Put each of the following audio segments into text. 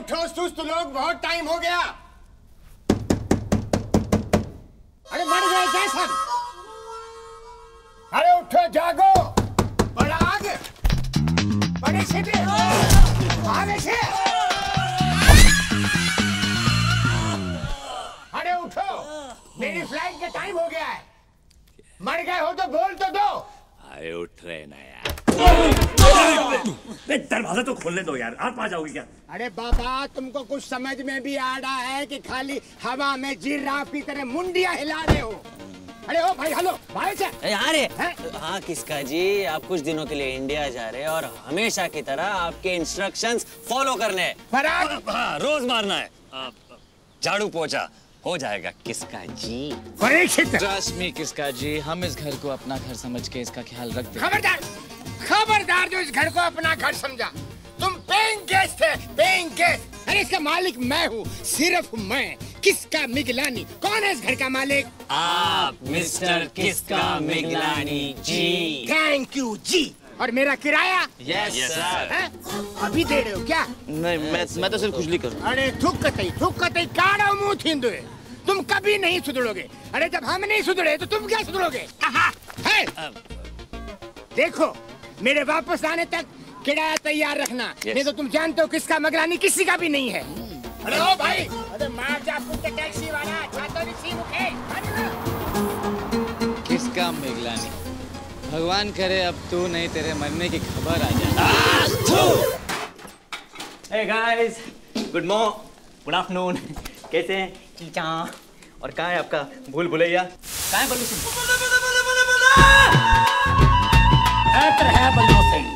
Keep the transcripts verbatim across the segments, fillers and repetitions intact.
उठो सुस्त लोग, बहुत टाइम हो गया। अरे मर गए क्या सब? अरे उठो जागो, बड़ा आग, बड़े से आगे से। अरे उठो, मेरी फ्लाइट का टाइम हो गया है। मर गए हो तो बोल तो दो। अरे उठ रहे ना यार। दरवाजा तो खोलने दो यार, आप आ जाओगे क्या? अरे बाबा, तुमको कुछ समझ में भी आ रहा है कि खाली हवा में जिराफ की तरह मुंडियां हिला रहे हो? अरे ओ भाई, हेलो भाई से यार हाँ किसका जी, आप कुछ दिनों के लिए इंडिया जा रहे हैं और हमेशा की तरह आपके इंस्ट्रक्शंस फॉलो करने हैं। हाँ, रोज मारना है। झाड़ू पोछा हो जाएगा किसका जी। परीक्षित ट्रस्ट मी किसका जी, हम इस घर को अपना घर समझ के इसका ख्याल रखते हैं। खबरदार, खबरदार जो इस घर को अपना घर समझा। तुम पेइंग गेस्ट थे, पेइंग गेस्ट। अरे इसका मालिक मैं हूँ, सिर्फ मैं। किसका मिगलानी। कौन है इस घर का मालिक? आप मिस्टर किसका मिगलानी जी। थैंक यू जी। और मेरा किराया? Yes sir. अभी दे रहे हो क्या? नहीं, मैं मैं तो सिर्फ खुजली करूँ। अरे थुक कतई, थुक कतई काड़ा मुंह थींदो है। तुम कभी नहीं सुधरोगे। अरे जब हम नहीं सुधरे तो तुम क्या सुधरोगे? है? देखो, मेरे वापस आने तक किराया तैयार रखना। yes. नहीं तो तुम जानते हो किसका मगरानी किसी का भी नहीं है। अरे ओ भाई, अरे मार जा पुट्टे टैक्सी वाला, छातो नहीं सी मुखे। किसका मिगलानी। भगवान करे अब तू नहीं, तेरे मरने की खबर आ जाए। Hey guys, good morning, good afternoon. कैसे हैं? चीचा। और कहाँ है आपका भूल भुलैया? कहाँ है बल्लू सिंह? है बल्लू सिंह।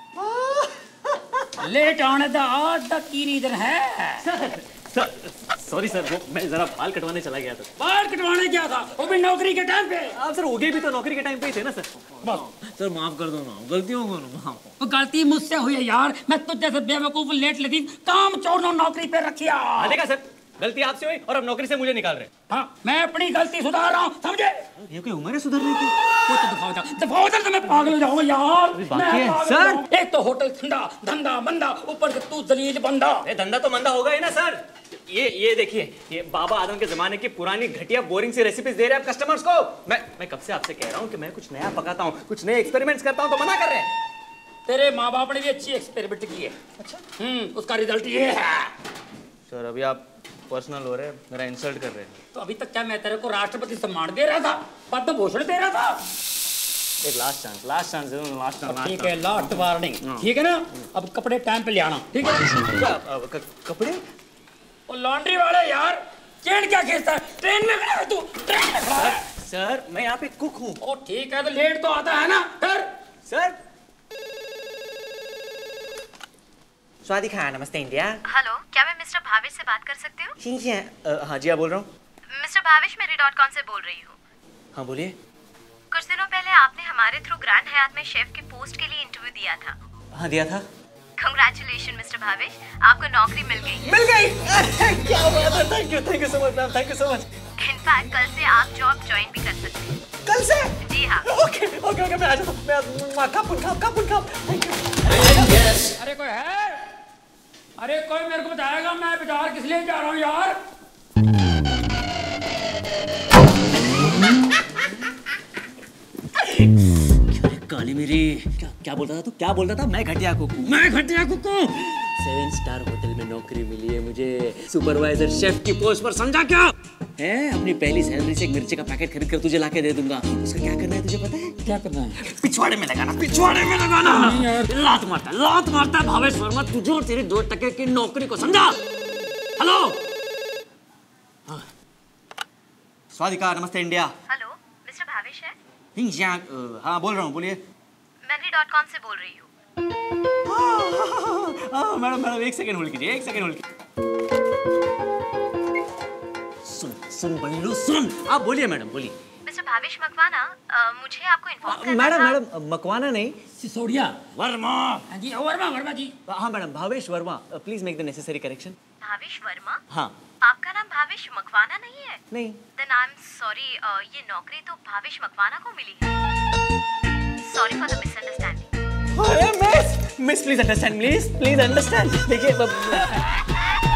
लेट आने का आज तक की रीजन है? सर, सॉरी सर, वो मैं जरा बाल कटवाने चला गया था। बाल कटवाने क्या था? वो भी नौकरी के टाइम पे। आप सर उगे भी तो नौकरी के टाइम पे ही थे ना सर। सर माफ कर दो ना, गलतियों को माफ। वो गलती मुझसे हुई है यार, मैं तुझ जैसे बेवकूफ लेट लेती काम चोर नौकरी पे रखिया। देखा सर, गलती आपसे हुई और अब नौकरी से मुझे निकाल रहे। हाँ, मैं अपनी गलती सुधार रहा हूँ, समझे? ये कोई उम्र है सुधरने की? वो तो दफा जा, दफा जा, तो मैं पागल हो जाऊंगा यार। बाकी है सर। एक तो होटल ठंडा, धंधा मंदा, ऊपर से तू जलील बंदा। ये धंधा तो मंदा होगा ही ना सर। ये ये देखिए, ये बाबा आदम के जमाने की पुरानी घटिया बोरिंग सी रेसिपीज दे रहे हैं आप कस्टमर्स को। मैं मैं कब से आपसे कह रहा हूँ कि मैं कुछ नया पकाता हूँ, कुछ नए एक्सपेरिमेंट्स करता हूँ, तो मना कर रहे हैं। तेरे माँ बाप ने भी अच्छी एक्सपेरिमेंट की है। अच्छा। हम्म, उसका रिजल्ट ये है। सर अभी आप पर्सनल हो रहे हैं, मेरा इंसल्ट कर रहे हैं। तो अभी तक क्या मैं तेरे को राष्ट्रपति सम्मान दे रहा था, पद्म भूषण दे रहा था? एक लास्ट चांस, लास्ट चांस दे दो, लास्ट चांस। ठीक है, लास्ट वार्निंग, ठीक है ना? अब कपड़े टाइम पे ले आना, ठीक है? कपड़े? वो लॉन्ड्री वाले यार, चेन क्या खींचता है? ट्रेन में खड़ा है तू, ट्रेन में खड़ा है। सर मैं यहाँ पे कुक हूँ। ओ ठीक है, तो लेट तो आता है ना? कर सर। स्वादी खान, नमस्ते इंडिया। हेलो, क्या मैं मिस्टर भावेश से बात कर सकती हूँ? जी जी हाँ जी, आप बोल रहा हूँ। मिस्टर भावेश, मैं री डॉट कॉम से बोल रही हूँ। हाँ बोलिए। कुछ दिनों पहले आपने हमारे थ्रू ग्रैंड हयात में शेफ की पोस्ट के लिए इंटरव्यू दिया था। हाँ दिया था। कंग्रेचुलेशन मिस्टर भावेश, आपको नौकरी मिल गई। मिल गई? क्या बात है, thank you, thank you so much ma'am, thank you so much. In fact कल से आप जॉब ज्वाइन भी कर सकते हैं। कल से? जी हाँ। ओके ओके ओके, मैं आ जाता हूँ। मैं cup cup cup cup. Thank you. अरे कोई है? अरे कोई मेरे को बताएगा मैं बाजार किस लिए जा रहा हूँ यार? काली मेरी, क्या क्या बोलता था तू? क्या बोलता था? मैं घटिया कुक हूँ। मैं घटिया कुक हूँ? सेवन स्टार होटल में नौकरी मिली है मुझे, सुपरवाइजर शेफ की पोस्ट पर, समझा क्या? है अपनी पहली सैलरी से एक मिर्ची का पैकेट खरीद कर तुझे लाके दे दूंगा। उसका क्या करना है तुझे पता है? क्या करना है? पिछवाड़े में लगाना, पिछवाड़े में लगाना। लात मारता लात मारता भावेश वर्मा तुझे और तेरे दो टके की नौकरी को, समझा? हेलो हाँ। स्वादिका, नमस्ते इंडिया। हेलो, मिस्टर भावेश है? हाँ बोल रहा हूँ, बोलिए। मैं री डॉट कॉम से बोल रही हूँ। मैडम मैडम एक सेकंड होल्ड कीजिए, एक सेकंड होल्ड कीजिए। सुन सुन बल्लू सुन, आप बोलिए मैडम, बोलिए। मिस्टर भावेश मकवाना, मुझे आपको इन्फॉर्म करना मैडम था। मैडम मकवाना नहीं, सिसोदिया वर्मा। हाँ जी, वर्मा वर्मा जी। हाँ madam, Bhavesh Verma. Please make the necessary correction. Bhavesh Verma? हाँ। आपका नाम भावेश मकवाना नहीं है? नहीं। Then I'm sorry, ये नौकरी तो भावेश मकवाना को मिली है। Sorry for the misunderstanding. अरे miss, miss please understand, please please understand. देखिए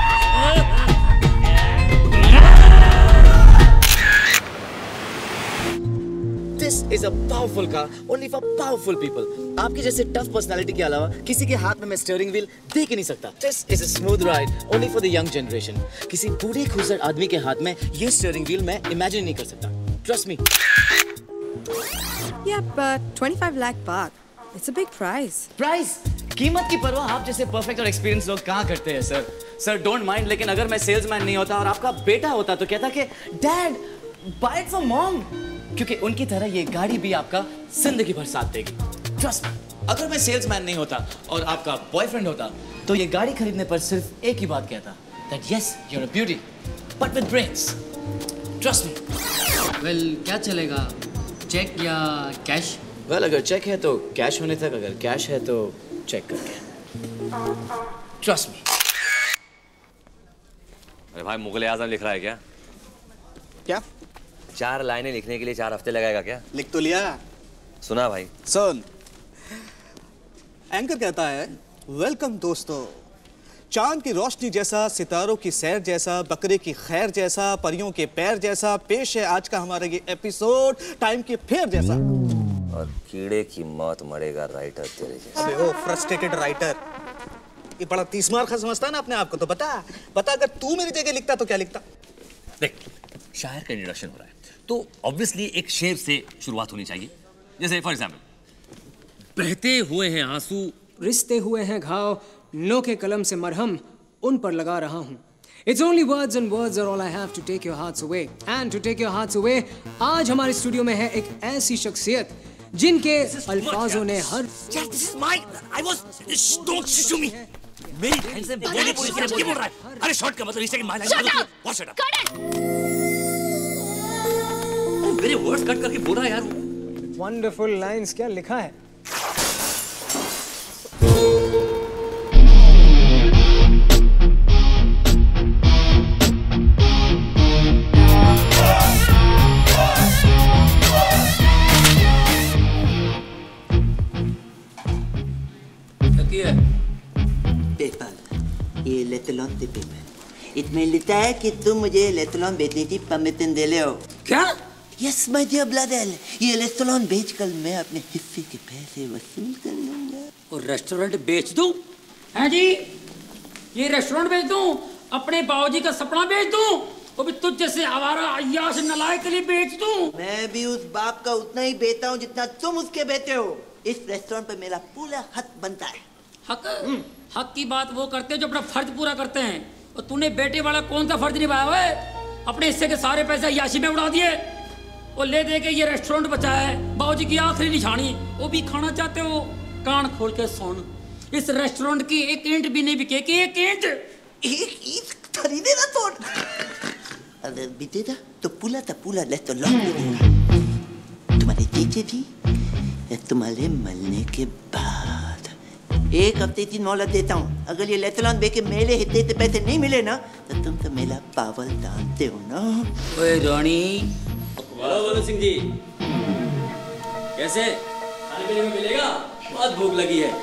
This is a powerful car only for powerful people. आपके जैसे टफ पर्सनालिटी के अलावा किसी के हाथ में मैं स्टीयरिंग व्हील देख ही नहीं सकता. This is a smooth ride only for the young generation. किसी बूढ़े खुसर आदमी के हाथ में ये स्टीयरिंग व्हील मैं इमेजिन नहीं कर सकता. Trust me. Yeah, but twenty-five lakh baht. It's a big price. Price? कीमत की परवाह आप जैसे परफेक्ट और एक्सपीरियंस लोग कहाँ करते हैं सर. सर डोंट माइंड, लेकिन अगर मैं सेल्समैन नहीं होता और आपका बेटा होता तो कहता कि dad buy it for mom, क्योंकि उनकी तरह ये गाड़ी भी आपका जिंदगी भर साथ देगी. Trust me. अगर मैं सेल्समैन नहीं होता और आपका बॉयफ्रेंड होता तो ये गाड़ी खरीदने पर सिर्फ एक ही बात कहता, that yes you are a beauty but with brains. Trust me. Well well, क्या चलेगा, चेक या कैश? वेल well, अगर चेक है तो कैश होने तक, अगर कैश है तो चेक करके. Trust me. अरे भाई मुगल आजम लिख रहा है क्या? क्या? चार लाइनें लिखने के लिए चार हफ्ते लगाएगा क्या? लिख तो लिया. सुना भाई? सुन. एंकर कहता है, वेलकम दोस्तों, चांद की रोशनी जैसा, सितारों की सैर जैसा, बकरे की खैर जैसा, परियों के पैर जैसा, पेश है आज का हमारा ये एपिसोड टाइम के फेर जैसा. और कीड़े की मौत मरेगा राइटर तेरे जैसा. अबे ओ फ्रस्ट्रेटेड राइटर, ये बड़ा तीस मार का समझता है ना अपने आप को. तो बता बता अगर तू मेरी जगह लिखता तो क्या लिखता? देख, शायर का इंट्रोडक्शन हो रहा है तो ऑब्वियसली एक शेर से शुरुआत होनी चाहिए. जैसे फॉर एग्जाम्पल, बहते हुए हैं आंसू, रिश्ते हुए हैं घाव, नोके कलम से मरहम उन पर लगा रहा हूँ. It's only words and words are all I have to take your hearts away. And to take your hearts away, आज हमारे स्टूडियो में है एक ऐसी शख्सियत जिनके अल्फाजों ने हर यार this is my I was don't shoo me. मेरी बहन से बोलने को इसने बोल रहा है. अरे शॉर्ट का मतलब इस second my line. What shut up. मेरे वर्ड्स कट करके बोल रहा है यार. वंडरफुल लाइंस क्या लिखा है. पेपर, ये लेतलॉन पे पेपर. इसमें लिखा है कि तुम मुझे लेतलॉन बेचने की परमिशन दे ले हो. क्या? यस माय डियर ब्रदर, ये लेतलॉन बेचकर मैं अपने हिस्से के पैसे वसूल कर लूंगा. और रेस्टोरेंट बेच दूं? हैं जी, ये रेस्टोरेंट बेच दूं, अपने बाबूजी का सपना बेच दूं, वो भी तुझ जैसे आवारा अय्याश नालायक के लिए बेच दूं? मैं भी उस बाप का उतना ही बेचता हूँ जितना तुम उसके बेचते हो. इस रेस्टोरेंट पर मेरा पूरा हक बनता है. हक? हक की बात वो करते हैं जो अपना फर्ज पूरा करते हैं. और तूने बेटे वाला कौन सा फर्ज निभाया हुआ है? अपने हिस्से के सारे पैसे अय्याशी में उड़ा दिए और ले दे के ये रेस्टोरेंट बचा है. बाबूजी की आखिरी निशानी, वो भी खाना चाहते हो? कान खोल के सुन, इस रेस्टोरेंट की एक ईंट भी नहीं बिकेगी. एक ईंट एक ईंट खरीदे ना तो अगर बिकेगा तो पूरा था पूरा लेतलॉन बिकेगा. तुम्हारे चीचे जी तुम्हारे मरने के बाद एक हफ्ते की मोहलत देता हूँ. अगर ये लेतलॉन बेचे मेरे हिस्से से पैसे नहीं मिले ना तो तुम तो मेरा पावल जानते हो ना. ओए रानी. बोलो बोलो सिंह जी, कैसे खाने पीने में मिलेगा? बहुत भूख लगी है.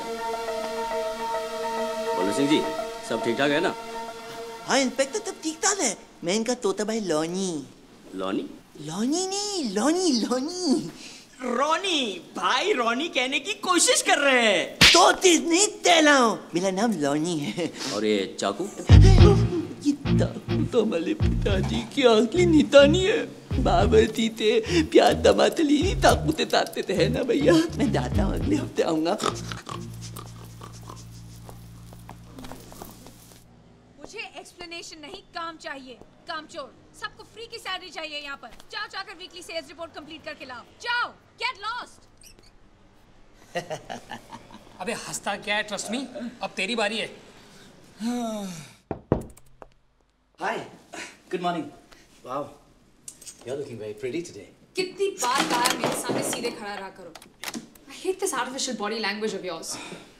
बोलो सिंह जी, सब ठीक ठाक है ना? हाँ इंस्पेक्टर, सब ठीक ठाक है. मैं इनका तोता भाई लॉनी. लॉनी? लॉनी नहीं, लॉनी लॉनी. रोनी भाई, रोनी कहने की कोशिश कर रहे हैं. तो तेज नहीं तेलाओ, मेरा नाम लॉनी है. और ये चाकू? ये चाकू तो हमारे पिताजी की असली निशानी है. बाबर जी थे, प्यार दमातली नहीं ताकूते ताकते थे, है ना भैया. मैं जाता हूँ, अगले हफ्ते आऊंगा. मुझे एक्सप्लेनेशन नहीं, काम चाहिए. कामचोर, सबको फ्री की सैलरी चाहिए यहाँ पर. जाओ जाकर वीकली सेल्स रिपोर्ट कंप्लीट करके लाओ. जाओ, गेट लॉस्ट. अबे हंसता क्या है? ट्रस्ट मी, अब तेरी बारी है. Hi, good morning. Wow, you are looking very pretty today. कितनी बार कहा मेरे सामने सीधे खड़ा रहा करो. I hate this artificial body language of yours.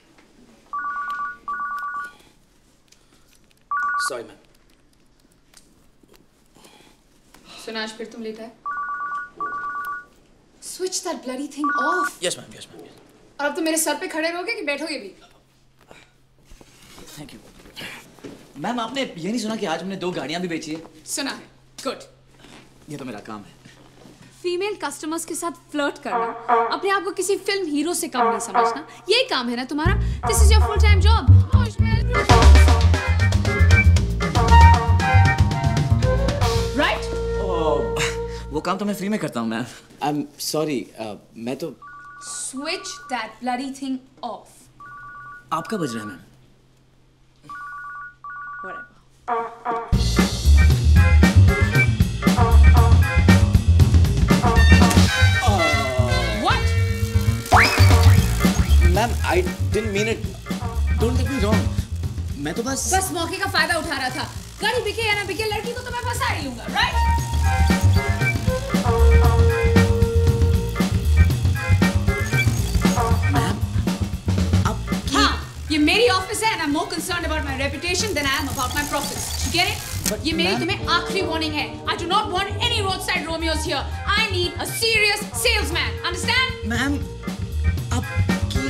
Sorry, ma'am. सुना, आज फिर तुम लेटा है. Switch that bloody thing off. Yes, ma'am. Yes, ma'am. Yes. और अब तो मेरे सर पे खड़े रहोगे कि बैठोगे भी? Thank you. मैम, आपने ये नहीं सुना कि आज हमने दो गाड़ियां भी बेची है? सुना है. Good. ये तो मेरा काम है. फीमेल कस्टमर्स के साथ फ्लर्ट करना, अपने आप को किसी फिल्म हीरो से कम नहीं समझना, यही काम है ना तुम्हारा? This is your full time job. Right? वो काम तो मैं फ्री में करता हूँ मैम। आई एम सॉरी, मैं तो। Switch that bloody thing off. आपका बज रहा है ma'am. Ma'am I didn't mean it, don't take me wrong. मैं तो बस बस मौके का फायदा उठा रहा था। गाड़ी बिके या ना बिके, लड़की को तो मैं फंसा ही लूंगा, राइट? मैम अब हाँ, ये मेरी ऑफिस है and I'm more concerned about my reputation than I am about my profits. You get it? But ये मेरी तुम्हें आखिरी warning है. I do not want any roadside Romeos here. I need a serious salesman. Understand? Ma'am अब की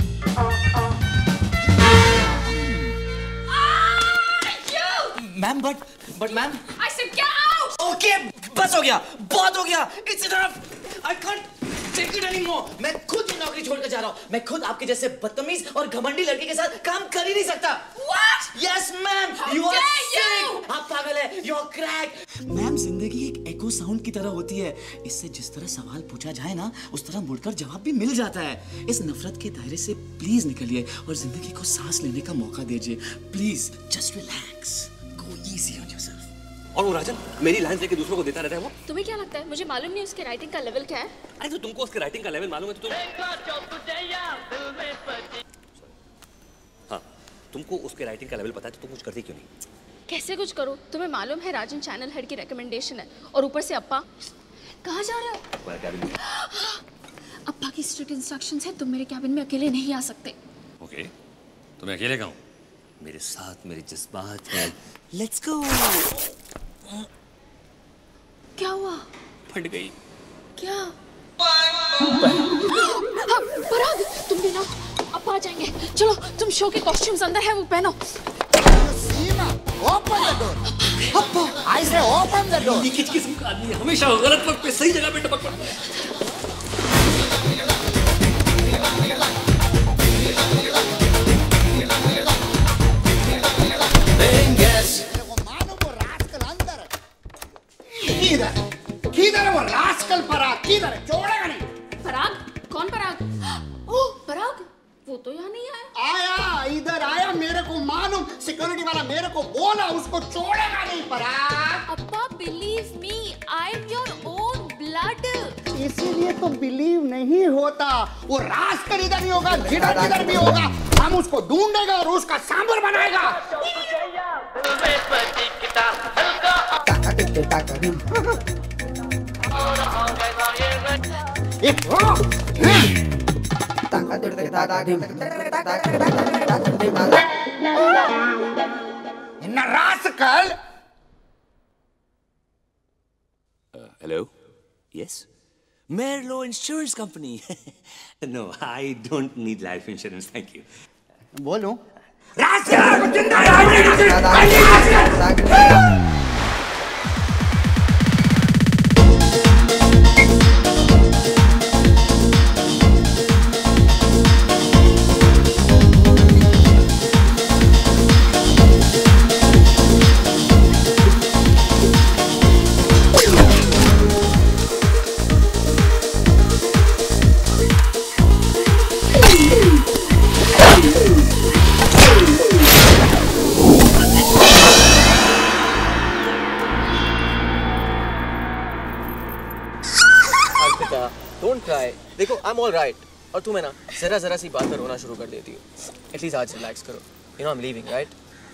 ma'am but but ma'am I said get out! Okay बस हो गया, बहुत हो गया। It's enough. I can't take it anymore. मैं खुद ये नौकरी छोड़कर जा रहा हूँ। मैं खुद आपके जैसे बदतमीज और घमंडी लड़की के साथ काम कर ही नहीं सकता। What? Yes ma'am. How You are dare you? sick. आप पागल है। You're crack. मैम जिंदगी एक एको साउंड की तरह होती है। इससे जिस तरह सवाल पूछा जाए ना, उस तरह मुड़कर जवाब भी मिल जाता है। इस नफरत के दायरे से प्लीज निकलिए और जिंदगी को सांस लेने का मौका दीजिए। Please just relax, go easy on yourself. और वो राजन मेरी लाइन लेके दूसरों को देता रहता है वो। तुम्हें क्या लगता है मुझे मालूम नहीं उसके राइटिंग का लेवल क्या है? अरे तो तुमको उसके राइटिंग का लेवल मालूम है तो तुम हाँ तुमको उसके राइटिंग का लेवल पता है तो तुम कुछ करती क्यों नहीं? कैसे कुछ करो? तुम्हें मालूम है राजन चैनल हेड की रिकमेंडेशन है और ऊपर से अप्पा। कहाँ जा रहे हो? अप्पा की स्ट्रिक्ट इंस्ट्रक्शंस है, तुम मेरे कैबिन में अकेले नहीं आ सकते। ओके तो मैं अकेले कहूँ, मेरे साथ मेरे जज्बात हैं। Let's go. क्या हुआ? फट गई। क्या? पराग तुम भी ना, अप्पा आ जाएंगे। चलो तुम शो के कॉस्ट्यूम्स अंदर है वो पहनो। Open the door. I say open the door. ये किस किस्म का आदमी है, हमेशा गलत वक्त पे सही जगह पे टपक पड़ता है। किधर किधर वो रास्कल पराग, किधर छोड़ेगा नहीं। पराग? कौन पराग? ओह पराग, वो तो यहाँ नहीं आया। आया, इधर आया, मेरे को मालूम। सिक्योरिटी वाला मेरे को बोला उसको छोड़ेगा नहीं पराग। अप्पा believe me, I am your own blood. इसीलिए तो बिलीव नहीं होता। वो रास्कल इधर नहीं होगा, जिधर जिधर भी होगा हम उसको ढूंढेगा और उसका सांबर बनाएगा। Rascal. Hello yes Merlo insurance company. No I don't need life insurance thank you. बोलो डोंट क्राई। देखो आई एम ऑल राइट और तुम है ना जरा जरा सी बात पर रोना शुरू कर देती हो। एटलीस्ट आज रिलैक्स करो। You know I am leaving right.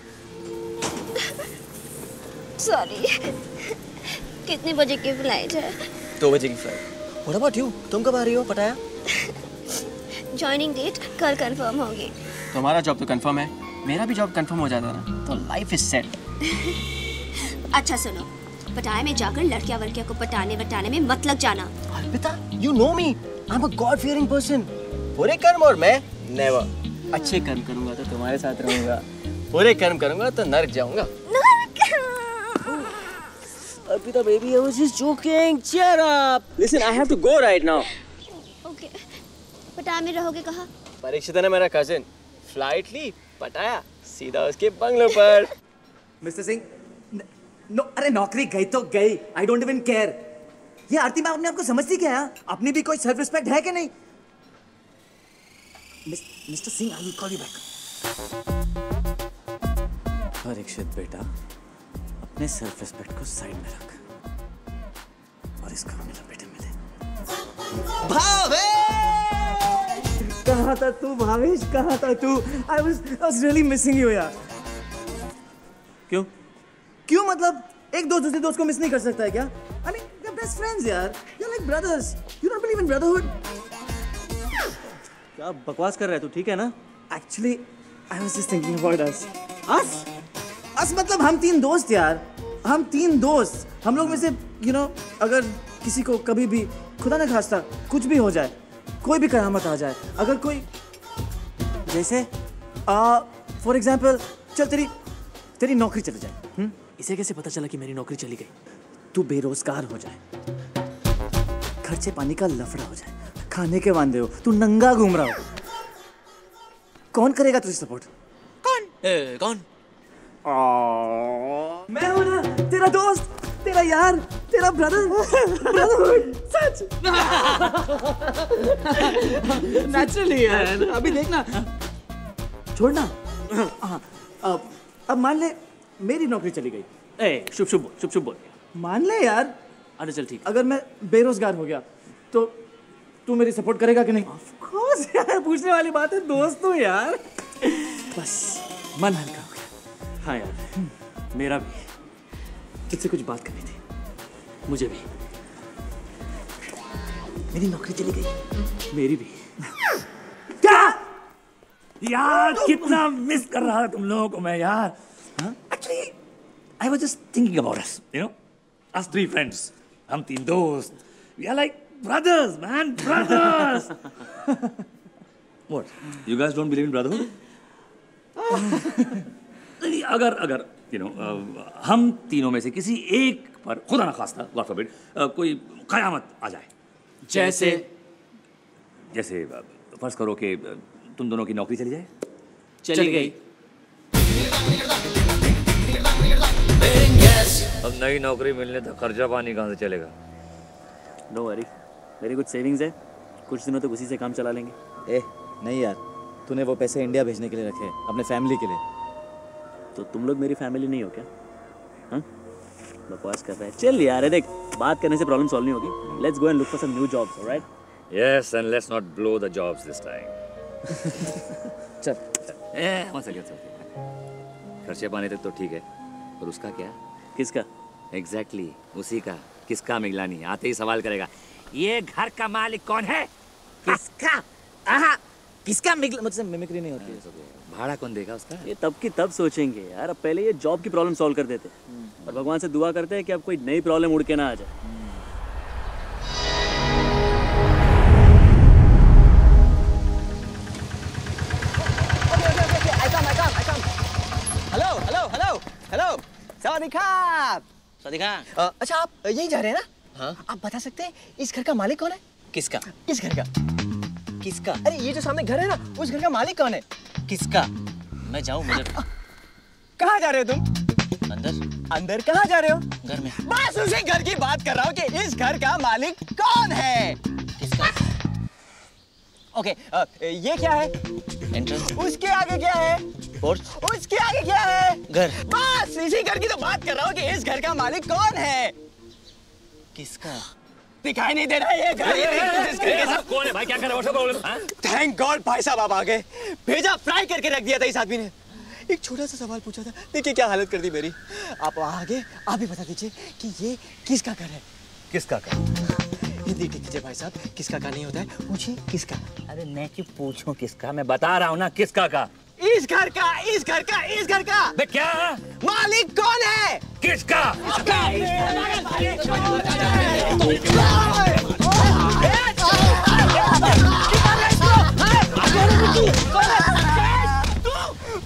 Sorry. कितने बजे की फ्लाइट है? दो बजे की फ्लाइट। What about you? तुम कब आ रही हो पटाया? जॉइनिंग डेट कल कंफर्म होगी। तुम्हारा जॉब तो कंफर्म है, मेरा भी जॉब कंफर्म हो जाता ना तो लाइफ इज सेट। अच्छा सुनो, पटाया में जाकर लड़कियां वड़कियां को पटाने वटाने में मत लग जाना। Arpita, you know me. I'm a God-fearing person. बुरे कर्म और मैं never. अच्छे कर्म करूंगा तो तुम्हारे साथ रहूंगा, बुरे कर्म करूंगा तो नर्क जाऊंगा। नर्क? Arpita, baby, I was just joking. Cheer up. Listen, I have to go right now. Okay. पटाया रहोगे कहाँ? परीक्षित है ना मेरा cousin. Flight ली, पटाया, सीधा उसके बंगलो पर. मिस्टर सिंह, नो, अरे नौकरी गई तो गई. I don't even care. ये आरती मैम अपने आपको समझती क्या है? अपनी भी कोई सेल्फ रिस्पेक्ट है कि नहीं? Mister Singh, I will call you back. Parikshit बेटा, अपने सेल्फ रिस्पेक्ट को साइड में रख और इसको मिला बेटे मिले. भावेश! कहाँ था तू भावेश? कहाँ था तू? I was I was really missing you यार. क्यों? क्यों मतलब एक दोस्त दूसरे दोस्त को मिस नहीं कर सकता है क्या? I mean, we're best friends यार. You're like brothers. You don't believe in brotherhood? क्या बकवास कर रहा है तू? ठीक है ना? Actually, I was just thinking about us. Us? Us मतलब हम तीन दोस्त यार. हम तीन दोस्त. हम लोग में से, you know, अगर किसी को कभी भी खुदा न खास्ता कुछ भी हो जाए, कोई भी करामत आ जाए, अगर कोई जैसे आ, for example, चल तेरी तेरी नौकरी चली जाए. हम्म? इसे कैसे पता चला कि मेरी नौकरी चली गई? तू बेरोजगार हो जाए, खर्चे पानी का लफड़ा हो जाए, खाने के वांदे हो, तू नंगा घूम रहा हो, कौन करेगा तुझे सपोर्ट? कौन? ए, कौन? मैं हूं ना, तेरा दोस्त, तेरा यार, तेरा ब्रदर, ब्रदरहुड, सच. नेचुरली यार. अभी देखना, छोड़ना. हाँ, अब अब मान ले मेरी नौकरी चली गई. ए, शुभ शुभ बोल, शुभ शुभ बोल. मान ले यार. अरे चल ठीक. अगर मैं बेरोजगार हो गया तो तू मेरी सपोर्ट करेगा कि नहीं? ऑफ कोर्स यार, पूछने वाली बात है, दोस्त हूँ यार. बस मन हल्का हो गया. हाँ यार, मेरा भी तुझसे कुछ बात करनी थी. मुझे भी. मेरी नौकरी चली गई. मेरी भी. क्या यार कितना मिस कर रहा था तुम लोगों को मैं यार. Actually, I was just thinking about us, you know, us three friends. हम तीन दोस्त. We are like brothers, man, brothers. What? You guys don't believe in brotherhood? अगर अगर you know, uh, हम तीनों में से किसी एक पर खुदा न खास्ता, God forbid, uh, कोई कयामत आ जाए. जैसे जैसे फर्ज करो कि तुम दोनों की नौकरी चली जाए. चली गई. अब नई नौकरी मिलने तक खर्चा पानी कहाँ से चलेगा? नो वरी, मेरी कुछ सेविंग्स है, कुछ दिनों तक उसी से काम चला लेंगे. ए नहीं यार, तूने वो पैसे इंडिया भेजने के लिए रखे, अपने फैमिली के लिए. तो तुम लोग मेरी फैमिली नहीं हो क्या? हाँ, बकवास कर रहा है. चल यार, देख, बात करने से प्रॉब्लम सॉल्व नहीं होगी. Let's go and look for some new jobs, alright? Yes, and let's not blow the jobs this time. चल. ए, वन सेकंड. खर्चे पानी तक तो ठीक है, और उसका क्या? किसका? एग्जैक्टली exactly, उसी का. किसका? मिगलानी आते ही सवाल करेगा, ये घर का मालिक कौन है? किसका? आहा, किसका? मिगला. मुझसे मिमिक्री नहीं होती है. भाड़ा कौन देगा उसका? ये तब की तब सोचेंगे यार. अब पहले ये जॉब की प्रॉब्लम सॉल्व कर देते और भगवान से दुआ करते हैं कि अब कोई नई प्रॉब्लम उड़ के ना आ जाए. Hello hello hello hello. सवादिका. सवादिका. अच्छा, आप यहीं जा रहे हैं ना? हाँ. आप बता सकते हैं इस घर का मालिक कौन है? किसका? इस घर का. किसका? अरे ये जो सामने घर है ना, उस घर का मालिक कौन है? किसका? मैं जाऊं? मुझे कहाँ जा रहे हो तुम? अंदर. अंदर कहाँ जा रहे हो? घर में. बस उसी घर की बात कर रहा हूँ कि इस घर का मालिक कौन है? किसका? ओके, ये क्या है? एंट्रेंस. उसके आगे क्या है? पोर्च. उसके आगे क्या है? घर. बस इसी घर की तो बात कर रहा हूँ कि इस घर का मालिक कौन है? किसका? दिखाई नहीं दे रहा है ये घर. कौन है भाई? क्या कर रहे हो? थैंक गॉड भाई साहब आप आ गए. भेजा फ्राई करके रख दिया था इस आदमी ने. एक छोटा सा सवाल पूछा था, देखिए क्या हालत कर दी मेरी. आप आगे आप ही बता दीजिए कि ये किसका घर है? किसका घर? हिंदी ठीक कीजिए भाई साहब. किसका का नहीं होता है, पूछिए किसका. अरे मैं क्यों पूछूं किसका? मैं बता रहा हूँ ना किसका का. इस घर का, इस घर का, इस घर का. बे क्या? मालिक कौन है? किसका?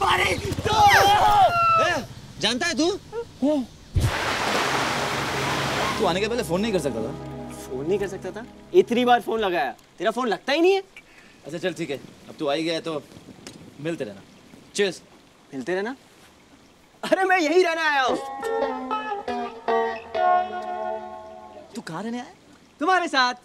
जानता है तू? आने के पहले फोन नहीं कर सकता था? फोन नहीं कर सकता था? इतनी बार फोन लगाया, तेरा फोन लगता ही नहीं है। अच्छा चल ठीक है, अब तू आई गया है तो मिलते रहना। चीयर्स। मिलते रहना? अरे मैं यही रहने आया हूँ। तू कहाँ रहने आया? तुम्हारे साथ।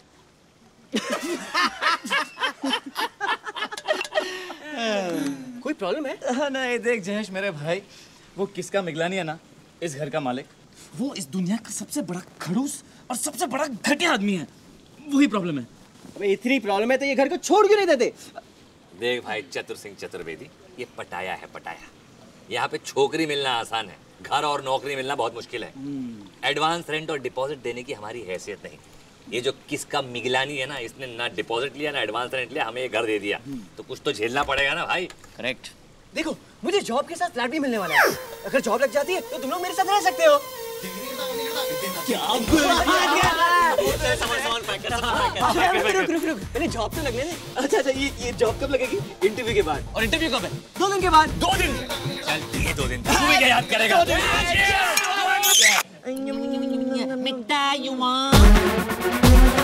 कोई प्रॉब्लम है? नहीं देख जयेश मेरे भाई, वो किसका मिगलानी है ना, इस घर का मालिक, वो इस दुनिया का सबसे बड़ा खड़ूस और सबसे बड़ा घटिया आदमी है। वही प्रॉब्लम है। अबे इतनी प्रॉब्लम है तो ये घर को छोड़ क्यों नहीं देते? देख भाई चतुर सिंह चतुर्वेदी, ये पटाया है पटाया। यहाँ पे छोकरी मिलना आसान है, घर और नौकरी मिलना बहुत मुश्किल है। एडवांस रेंट और डिपॉजिट देने की हमारी हैसियत नहीं। ये जो किसका मिगलानी है ना, इसने ना डिपॉजिट लिया ना एडवांस रेंट लिया, हमें ये घर दे दिया, तो कुछ तो झेलना पड़ेगा ना भाई। करेक्ट। देखो मुझे जॉब के साथ फ्लैट भी मिलने वाला है। अगर जॉब लग जाती है तो तुम लोग मेरे साथ रह सकते हो। क्या रुक रुक रुक, पहले जॉब तो लगने दे। अच्छा अच्छा, ये ये जॉब कब लगेगी? इंटरव्यू के बाद। और इंटरव्यू कब है? दो दिन के बाद। दो दिन? चल ये दो दिन तू भी क्या याद करेगा? मिठा युवा।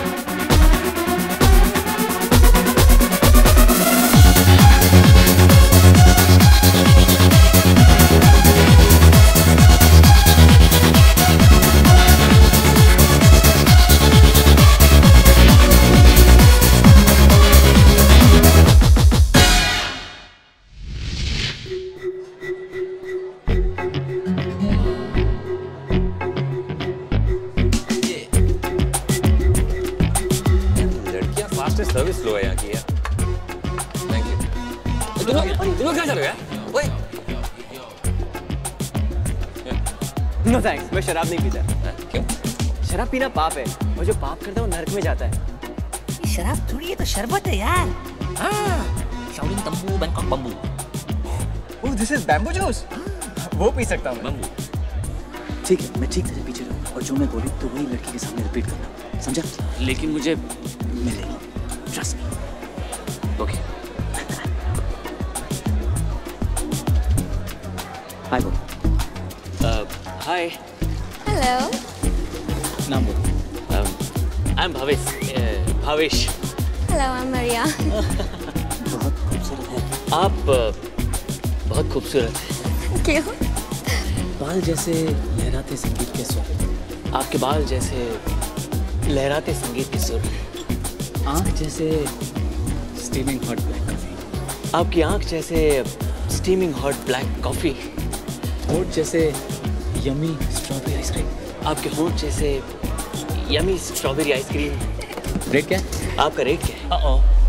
सर्विस लो है यहाँ की यार। Thank you. तुम लोग तुम लोग कहाँ चले गए? ओए। नो थैंक्स, मैं शराब नहीं पीता। क्यों? शराब पीना पाप है और जो पाप करता है वो नरक में जाता है। ये शराब थोड़ी है तो शरबत है यार। हाँ, शाओलिन तंबू, Bangkok bamboo. Oh, this is bamboo juice. वो पी सकता हूँ मैं। बम्बू। ठीक है, मैं ठीक तेरे पीछे रहूँ और जो मैं बोली तो वही लड़की के सामने रिपीट करना, समझा? लेकिन मुझे मिलेगी, ट्रस्ट मी। ओके। हाय बोल। हाय। हेलो। नाम बोल। I am Bhavesh. Bhavesh. Hello, I am Maria. बहुत खूबसूरत है। आप बहुत खूबसूरत हैं। क्यों? बाल जैसे लहराते संगीत के सुर। आपके बाल जैसे लहराते संगीत के सुर। आँख जैसे स्टीमिंग हॉट ब्लैक कॉफी। आपकी आँख जैसे स्टीमिंग हॉट ब्लैक कॉफी। होठ जैसे यमी स्ट्रॉबेरी आइसक्रीम। आपके होठ जैसे यमी स्ट्रॉबेरी आइसक्रीम। रेट क्या? आपका रेट क्या है? Uh-oh.